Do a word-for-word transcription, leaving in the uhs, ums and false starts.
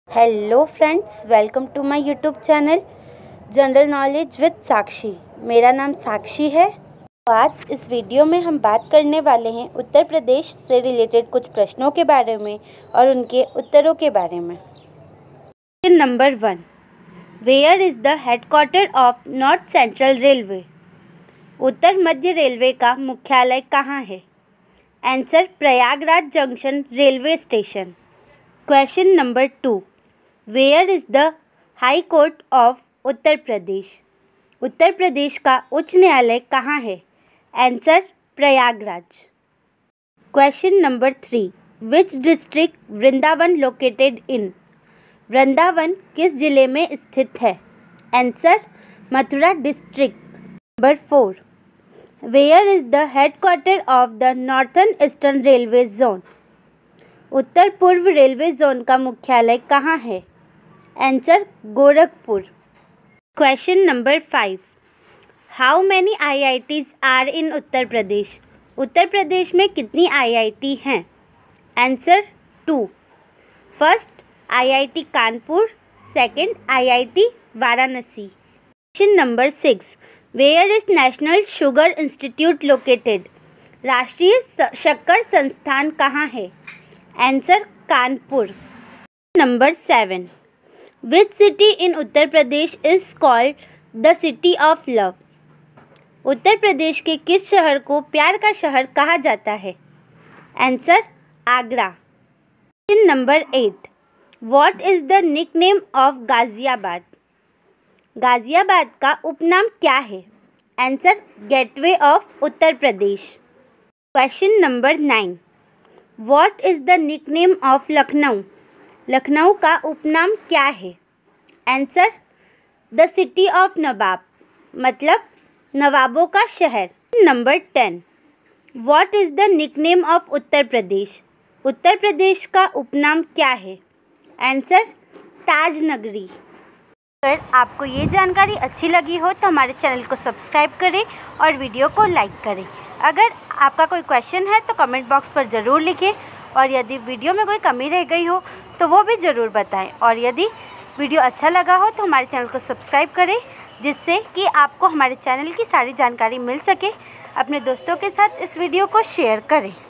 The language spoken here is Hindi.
Hello friends, welcome to my YouTube channel general knowledge with Sakshi. मेरा नाम साक्षी है। तो आज इस वीडियो में हम बात करने वाले हैं उत्तर प्रदेश से रिलेटेड कुछ प्रश्नों के बारे में और उनके उत्तरों के बारे में। Question number one, where is the headquarter of north central railway? उत्तर मध्य रेलवे का मुख्यालय कहाँ है? Answer, Prayagraj junction railway station. Question number two, where is the high court of Uttar Pradesh? Uttar Pradesh का उच्च न्यायालय कहाँ है? Answer, Prayagraj. Question number three, which district Vrindavan located in? Vrindavan किस जिले में स्थित है? Answer, Mathura district. Number four, where is the headquarter of the northern eastern railway zone? उत्तर पूर्व रेलवे जोन का मुख्यालय कहाँ है? Answer, Gorakhpur. Question number five, how many I I Ts are in Uttar Pradesh? Uttar Pradesh में कितनी आई आई टी हैं? Answer, two. First, I I T Kanpur, second, I I T Varanasi. Question number six, where is national sugar institute located? राष्ट्रीय शक्कर संस्थान कहाँ है? Answer, Kanpur. Number seven, which city in Uttar Pradesh is called the city of love? Uttar Pradesh के किस शहर को प्यार का शहर कहा जाता है? Answer, Agra. Question number eight, what is the nickname of Ghaziabad? Ghaziabad का उपनाम क्या है? Answer, gateway of Uttar Pradesh. Question number nine, what is the nickname of Lucknow? Lucknow का उपनाम क्या है? Answer, the city of nawab, मतलब नवाबों का शहर। Number ten, what is the nickname of Uttar Pradesh? Uttar Pradesh का उपनाम क्या है? आंसर, ताज नगरी। अगर आपको ये जानकारी अच्छी लगी हो तो हमारे चैनल को सब्सक्राइब करें और वीडियो को लाइक करें। अगर आपका कोई क्वेश्चन है तो कमेंट बॉक्स पर ज़रूर लिखें और यदि वीडियो में कोई कमी रह गई हो तो वो भी ज़रूर बताएं। और यदि वीडियो अच्छा लगा हो तो हमारे चैनल को सब्सक्राइब करें, जिससे कि आपको हमारे चैनल की सारी जानकारी मिल सके। अपने दोस्तों के साथ इस वीडियो को शेयर करें।